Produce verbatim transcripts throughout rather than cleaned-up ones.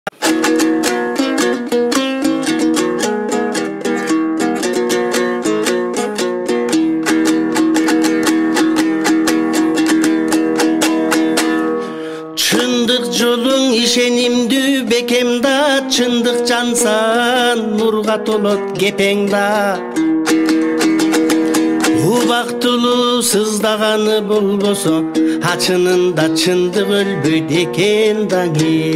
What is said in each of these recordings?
Чындык жолуң ишенимдүү бекем да, чындык жансан нурга толот кепең да. Убактылуу сыздаганы болбосо, ачынында чындык өлбөйт экен даңи.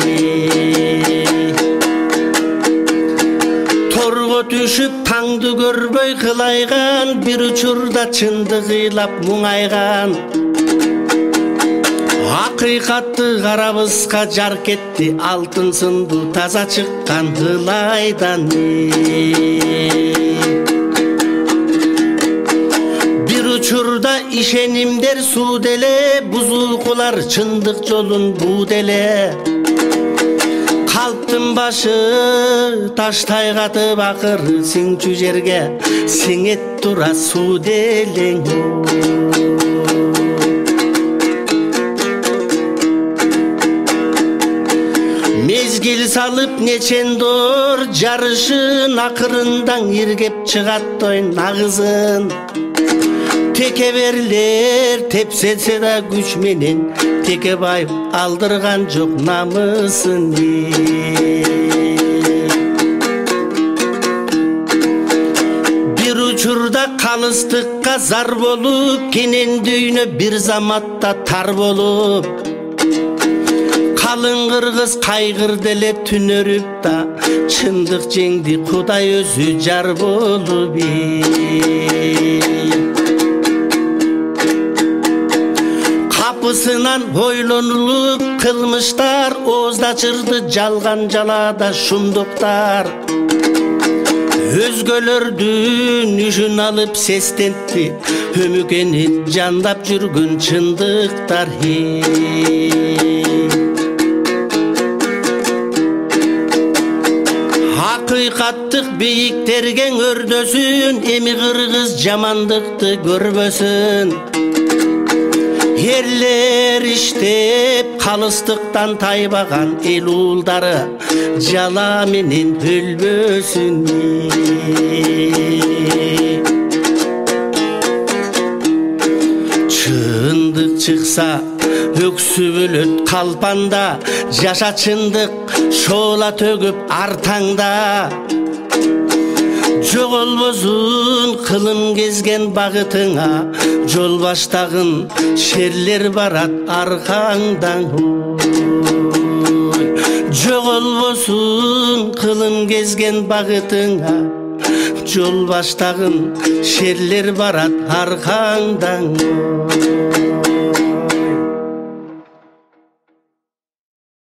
Торго түшүп таңды көрбөй кылайган, бир учурда чындык ыйлап муңайган. Акыйкатты карабызга жар кетти, алтын сынду таза чыккан кылайдан. Бир учурда ишенимдер суу деле, бузулкулар чындык жолун буу деле. Калптын башы таштай катып акыры сиңчү жерге сиңет тура суу делең. Мезгил салып нечендор жарышын, акырындан иргеп чыгат ойн агызын. Текеберлер тепселсе да күч менен, Текебаев алдырган жок намысын. Бир учурда калыстыкка зар болуп, кенен дүйнө бир заматта тар болуп. Калың кыргыз кайгырды эле түнөрүп да, чындык жеңди Кудай өзү жар болуп. Капысынан ойлонулуп кылмыштар, ооздачырды жалган жалаада шундуктар. Өзгөлөрдүн үшүн алып сестентти, өмүкенип жандап жүргөн чындыктар. Акыйкаттык бийиктерген өрдөсүн, эми кыргыз жамандыкты көрбөсүн. Ерлер иштеп калыстыктан тайбаган эл уулдары жала менен өлбөсүн. Чындык чыкса өксүп өлөт калпанда, жаша чындык шоола төгүп артаңда. Жоголбосун кылым кезген багытыңа, жол баштагын шерлер барат аркаңдан. Жоголбосун кылым кезген багытыңа, жол баштагын шерлер барат аркаңдан.